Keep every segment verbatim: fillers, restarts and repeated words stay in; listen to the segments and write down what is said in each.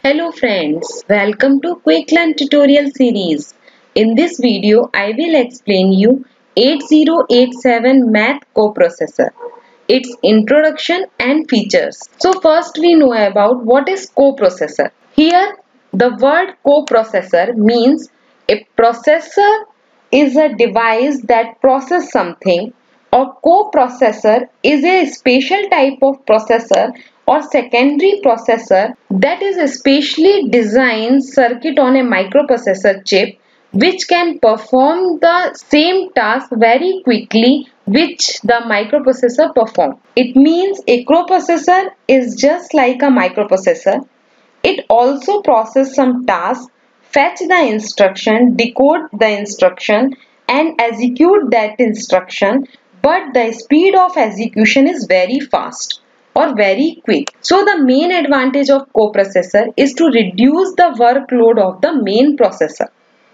Hello friends, welcome to Quick Learn tutorial series. In this video, I will explain you eight zero eight seven Math Coprocessor, its introduction and features. So first we know about what is coprocessor. Here the word coprocessor means a processor is a device that processes something. A coprocessor is a special type of processor or secondary processor that is a specially designed circuit on a microprocessor chip which can perform the same task very quickly which the microprocessor performs. It means a coprocessor is just like a microprocessor. It also processes some tasks, fetch the instruction, decode the instruction and execute that instruction, but the speed of execution is very fast or very quick. So the main advantage of coprocessor is to reduce the workload of the main processor.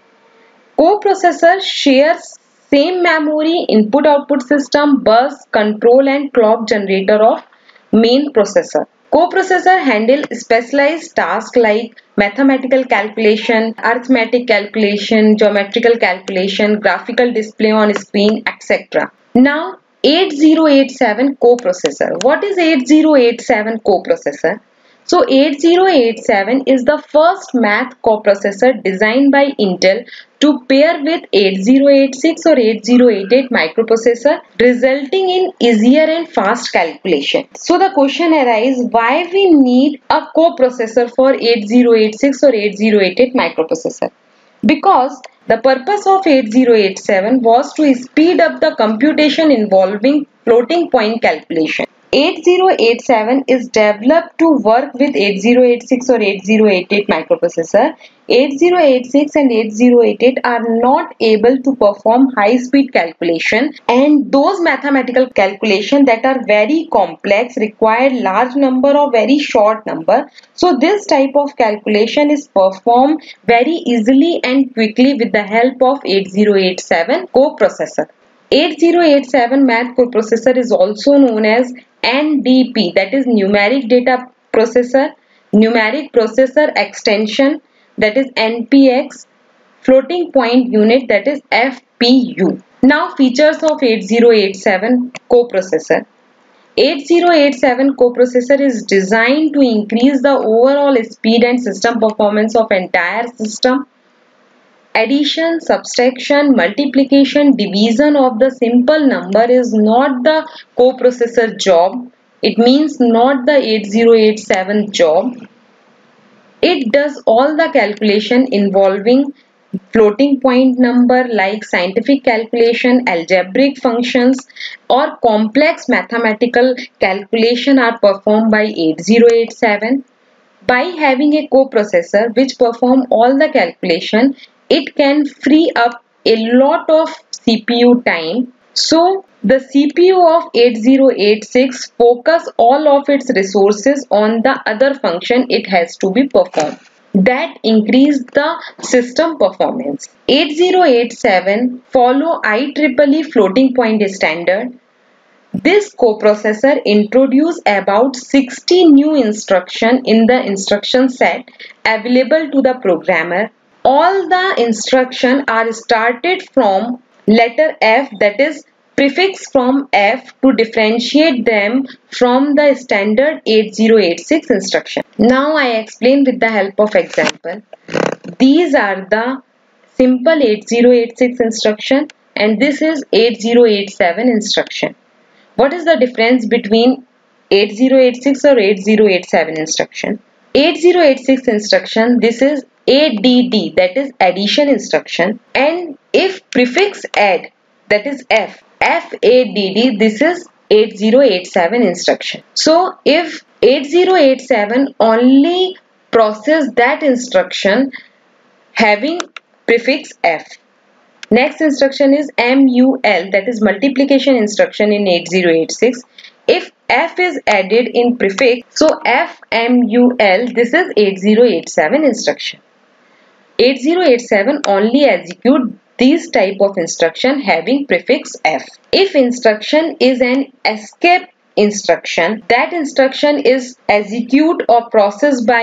Coprocessor shares same memory, input output system, bus, control and clock generator of main processor. Coprocessor handle specialized tasks like mathematical calculation, arithmetic calculation, geometrical calculation, graphical display on screen, et cetera. Now eight zero eight seven coprocessor. What is eight zero eight seven coprocessor? So eight zero eight seven is the first math coprocessor designed by Intel to pair with eight zero eight six or eight zero eight eight microprocessor, resulting in easier and fast calculation. So the question arises, why we need a coprocessor for eight zero eight six or eight zero eight eight microprocessor? Because the purpose of eight zero eight seven was to speed up the computation involving floating point calculation. eight zero eight seven is developed to work with eight zero eight six or eight zero eight eight microprocessor. eight zero eight six and eight zero eight eight are not able to perform high speed calculation, and those mathematical calculation that are very complex require large number or very short number. So this type of calculation is performed very easily and quickly with the help of eight zero eight seven coprocessor. eight zero eight seven math coprocessor is also known as N D P, that is numeric data processor, numeric processor extension, that is N P X, floating point unit, that is F P U. Now features of eight zero eight seven coprocessor. eight zero eight seven coprocessor is designed to increase the overall speed and system performance of entire system. Addition, subtraction, multiplication, division of the simple number is not the coprocessor job. It means not the eight zero eight seven job. It does all the calculation involving floating point number like scientific calculation, algebraic functions or complex mathematical calculation are performed by eight zero eight seven. By having a coprocessor which perform all the calculation, it can free up a lot of C P U time. So the C P U of eight zero eight six focus all of its resources on the other function it has to be performed. That increase the system performance. eight zero eight seven follow I triple E floating point standard. This coprocessor introduced about sixty new instructions in the instruction set available to the programmer. All the instructions are started from letter F, that is prefix from F, to differentiate them from the standard eight zero eight six instruction. Now I explain with the help of example. These are the simple eight zero eight six instruction and this is eight zero eight seven instruction. What is the difference between eight zero eight six or eight zero eight seven instruction? eight zero eight six instruction, this is A D D, that is addition instruction, and if prefix add, that is F, F A D D, this is eight zero eight seven instruction. So if eight zero eight seven only process that instruction having prefix F. Next instruction is M U L, that is multiplication instruction in eight zero eight six. If F is added in prefix, so F M U L, this is eight zero eight seven instruction. eight zero eight seven only execute these type of instruction having prefix F. If instruction is an escape instruction, that instruction is execute or processed by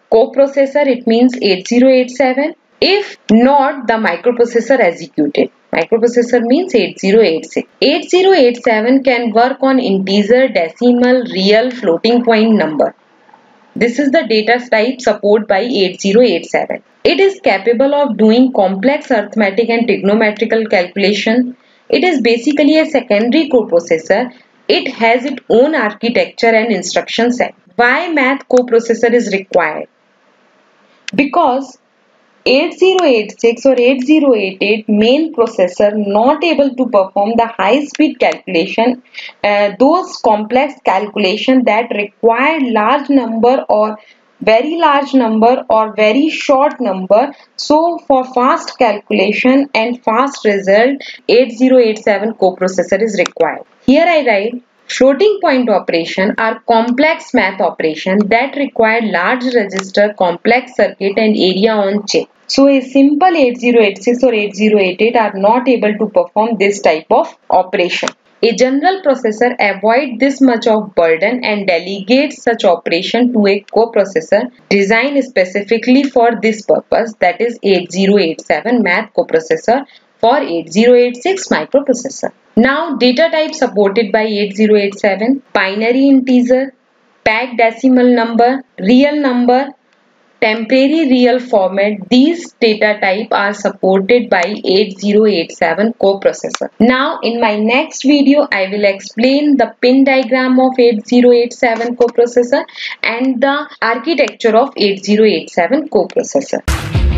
coprocessor, it means eight zero eight seven. If not, the microprocessor executed. Microprocessor means eight zero eight six. eight zero eight seven can work on integer, decimal, real, floating point number. This is the data type supported by eight zero eight seven. It is capable of doing complex arithmetic and trigonometrical calculation. It is basically a secondary coprocessor. It has its own architecture and instruction set. Why math coprocessor is required? Because eight zero eight six or eight zero eight eight main processor not able to perform the high speed calculation, uh, those complex calculation that require large number or very large number or very short number. So for fast calculation and fast result, eight zero eight seven coprocessor is required. Here I write, floating point operation are complex math operation that require large register, complex circuit and area on chip. So a simple eight zero eight six or eight zero eight eight are not able to perform this type of operation. A general processor avoids this much of burden and delegates such operation to a coprocessor designed specifically for this purpose, that is eight zero eight seven math coprocessor for eight zero eight six microprocessor. Now data type supported by eight zero eight seven: binary integer, packed decimal number, real number, temporary real format. These data type are supported by eight zero eight seven coprocessor. Now in my next video I will explain the pin diagram of eight zero eight seven coprocessor and the architecture of eight zero eight seven coprocessor.